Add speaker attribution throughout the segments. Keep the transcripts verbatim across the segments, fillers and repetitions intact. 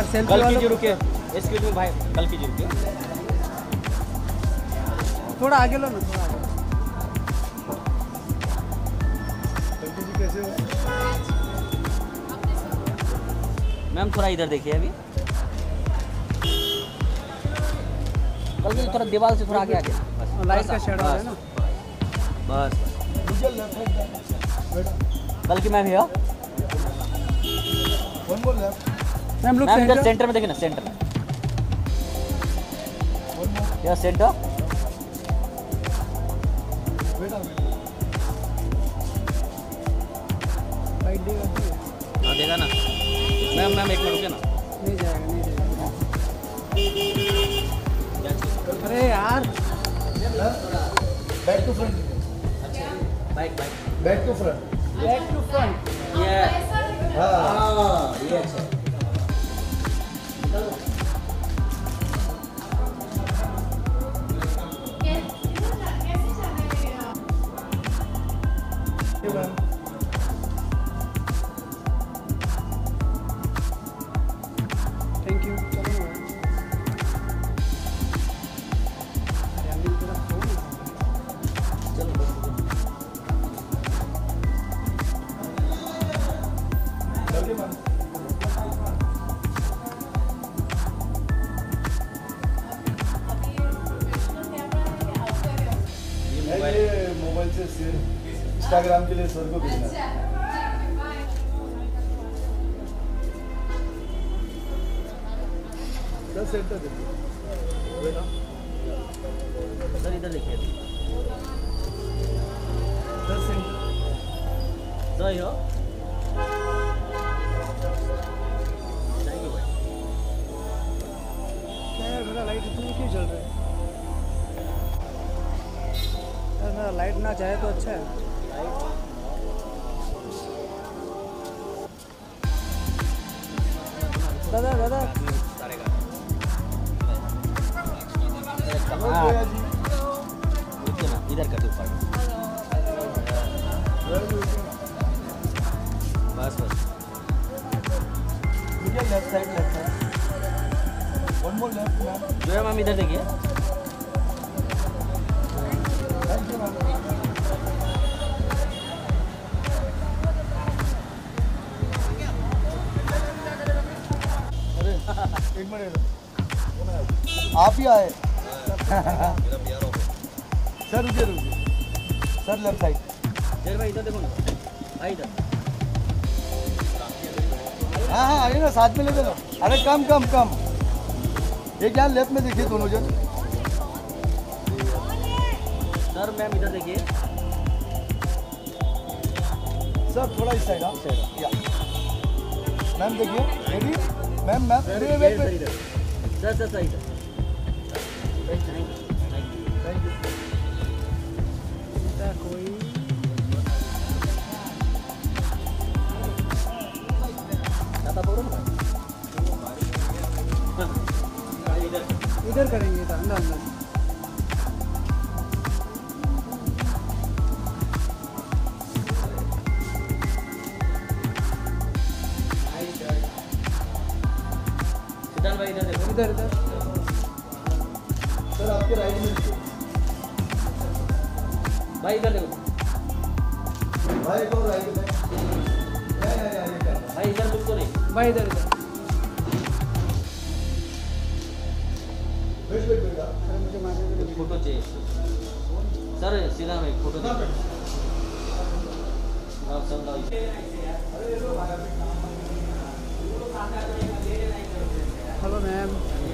Speaker 1: Selfie
Speaker 2: कल की जी रुके, एक्सक्यूज मी भाई, कल की जी रुके,
Speaker 1: थोड़ा आगे लो ना, थोड़ा आगे।
Speaker 3: कल्की जी कैसे हो?
Speaker 2: मैम थोड़ा इधर देखिए अभी, कल की थोड़ा दीवार से थोड़ा आगे आगे, बस
Speaker 1: लाइट का शेडो है ना,
Speaker 2: बस
Speaker 3: बेटा
Speaker 2: कल की मैम है,
Speaker 3: one more left,
Speaker 1: ma'am look
Speaker 2: ma'am इधर
Speaker 1: सेंटर।
Speaker 2: सेंटर में देखिए ना, सेंटर में,
Speaker 3: वन मोर
Speaker 2: यह सेंटर,
Speaker 3: बेटा
Speaker 1: लाइट देगा तो?
Speaker 2: हाँ देगा ना, मैम मैम एक मिनट रुके ना,
Speaker 1: नहीं जाएगा, नहीं जाएगा। अरे यार,
Speaker 3: back to front,
Speaker 2: bike bike,
Speaker 3: back to front,
Speaker 1: back to front.
Speaker 2: ये
Speaker 3: हाँ
Speaker 2: हाँ ये अच्छा,
Speaker 3: मैम
Speaker 1: थैंक यू। चलो ना मैम। अरे अभी तेरा फोन है।
Speaker 2: चलो बस
Speaker 3: कल्की मैम ये मोबाइल से शेयर इंस्टाग्राम के लिए सर को भेजना है। सर सेंटर देखिए बेटा,
Speaker 2: सर इधर देखिए,
Speaker 3: सर सेंटर,
Speaker 2: सही हो, थैंक यू भाई,
Speaker 1: क्या यार, मेरा लाइट इतना क्यों जल रहा है यार? मेरा लाइट ना जाए तो अच्छा है। दादा दादा
Speaker 3: जोया जी
Speaker 2: रुकिए ना, इधर कर दो ऊपर, बस बस,
Speaker 3: देखिए left side, left side, one more left ma'am,
Speaker 2: जो है मैम इधर देखिए,
Speaker 3: थैंक यू मैम, अरे एक मिनट, आप ही आए सर, रुकिए रुकिए सर, लेफ्ट साइड,
Speaker 2: जय भाई इधर देखो ना, भाई इधर,
Speaker 3: हाँ हाँ आइए ना, साथ में ले चलो, अरे कम कम कम, एक यहाँ लेफ्ट में देखिए दोनों जन,
Speaker 2: सर मैम इधर देखिए,
Speaker 3: सर थोड़ा इस साइड, आप साइड, या मैम देखिए, ready ma'am, ma'am wait wait
Speaker 2: sir
Speaker 3: wait,
Speaker 2: इधर, सर सर सर इधर, thank you thank you,
Speaker 3: thank you,
Speaker 1: बेटा कोई
Speaker 2: दादा बोलो ना भाई, इधर
Speaker 1: इधर करेंगे, इधर अंदर अंदर।
Speaker 2: सिद्धांत भाई इधर देखो,
Speaker 1: इधर इधर
Speaker 3: सर आपके राइट में देखिए,
Speaker 2: भाई इधर देखो,
Speaker 3: भाई को राइट में, या या या ये क्या,
Speaker 2: भाई इधर बिल्कुल नहीं,
Speaker 1: भाई इधर इधर।
Speaker 3: वेट वेट बेटा,
Speaker 1: अरे मुझे मारने दे।
Speaker 2: कुछ फोटो चाहिए सर, सीधा में फोटो
Speaker 3: हाँ
Speaker 2: चाहिए,
Speaker 3: बेटा,
Speaker 2: आप सब लाओ,
Speaker 1: हेलो मैम,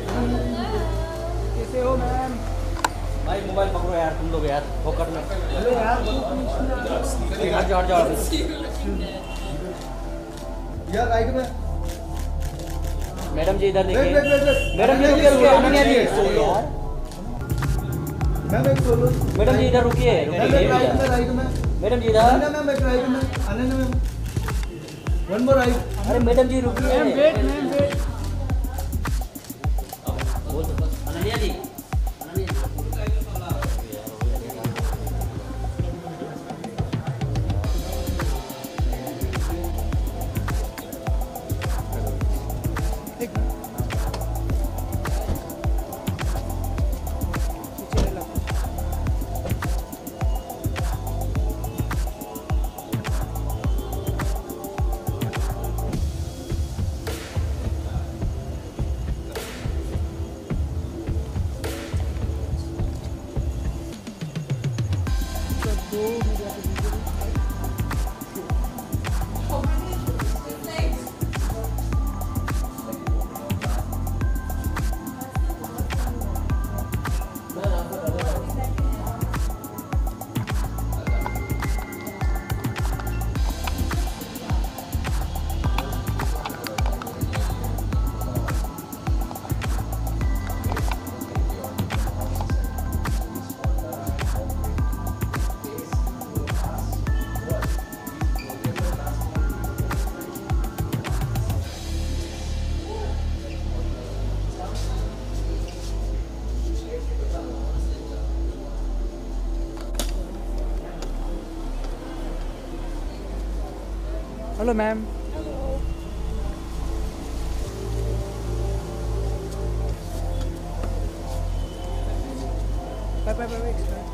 Speaker 1: कैसे हो मैम?
Speaker 2: भाई मोबाइल पकड़ो यार, तुम लोग यार फोकट में,
Speaker 1: अरे यार तू पूछना।
Speaker 2: हट जाओ हट जाओ,
Speaker 3: या राइट में,
Speaker 2: मैडम जी इधर
Speaker 3: वेट
Speaker 2: देखिए,
Speaker 3: wait wait wait,
Speaker 2: madam ji रुकिए रुकिए, अनन्या जी यार,
Speaker 3: मैम एक सोलो,
Speaker 2: मैडम जी इधर रुकिए
Speaker 3: मैम एक
Speaker 2: रुकिए,
Speaker 3: राइट में, राइट में,
Speaker 2: मैडम जी इधर,
Speaker 3: अनन्या मैम एक राइट में, Ananya ma'am, one more right,
Speaker 2: अरे मैडम जी रुकिए,
Speaker 1: मैम वेट मैम वेट।
Speaker 2: बोल दो बस, अनन्या जी, अनन्या जी,
Speaker 1: एक Hello, ma'am. Bye, bye, bye, bye.